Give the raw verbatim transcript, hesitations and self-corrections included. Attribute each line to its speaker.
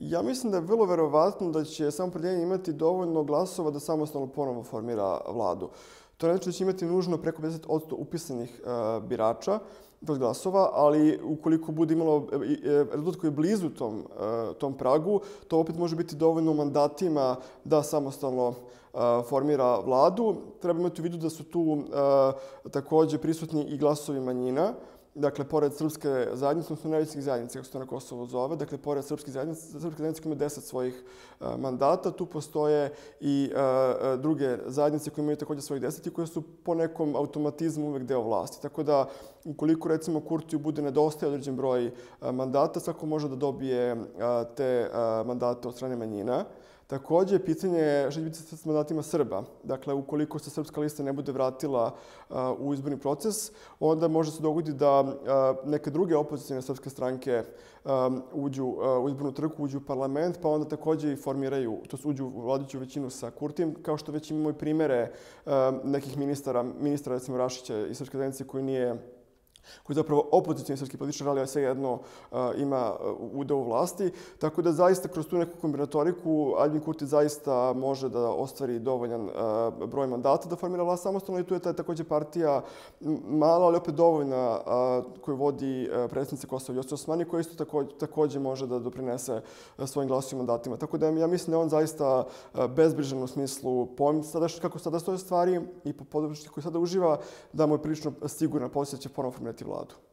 Speaker 1: Ja mislim da je vrlo verovatno da će Samoopredeljenje imati dovoljno glasova da samostalno ponovo formira vladu. To ne znači da će imati nužno preko pedeset posto upisanih uh, birača, tj. glasova, ali ukoliko bude imalo rezultat koji je blizu tom, uh, tom pragu, to opet može biti dovoljno u mandatima da samostalno uh, formira vladu. Treba imati u vidu da su tu uh, takođe prisutni i glasovi manjina. Dakle, pored srpske zajednice, odnosno najvećih zajednica, kako se to na Kosovo zove, dakle, pored srpske zajednice, srpska zajednica ima deset svojih uh, mandata, tu postoje i uh, druge zajednice koje imaju takođe svojih deset i koje su po nekom automatizmu uvek deo vlasti. Tako da, ukoliko, recimo, Kurtiju bude nedostaje određen broj uh, mandata, svako može da dobije uh, te uh, mandate od strane manjina. Takođe, pitanje je šta će biti sa mandatima Srba. Dakle, ukoliko se srpska lista ne bude vratila uh, u izborni proces, onda može se dogoditi da uh, neke druge opozicijne srpske stranke um, uđu uh, u izbornu trku, uđu u parlament, pa onda takođe i formiraju, to su uđu u vladajuću većinu sa Kurtijem, kao što već imamo i primere uh, nekih ministara, ministra, recimo Rašića iz srpske zajednice koji nije koji je zapravo opozicijni srpski političar, ali svejedno uh, ima udeo u vlasti. Tako da zaista kroz tu neku kombinatoriku Aljbin Kurti zaista može da ostvari dovoljan uh, broj mandata da formira vlast samostalno i tu je ta takođe partija mala, ali opet dovoljna uh, koju vodi uh, predsjednica Kosova Vjosa Osmani, koja isto takođe, takođe može da doprinese uh, svojim glasovim mandatima. Tako da ja mislim da je on zaista uh, bezbrižan u smislu pojma sada, kako sada stoje stvari i po podršci koju sada uživa, da mu je prilično sigurna pozicija da će ponovno formirati vladu.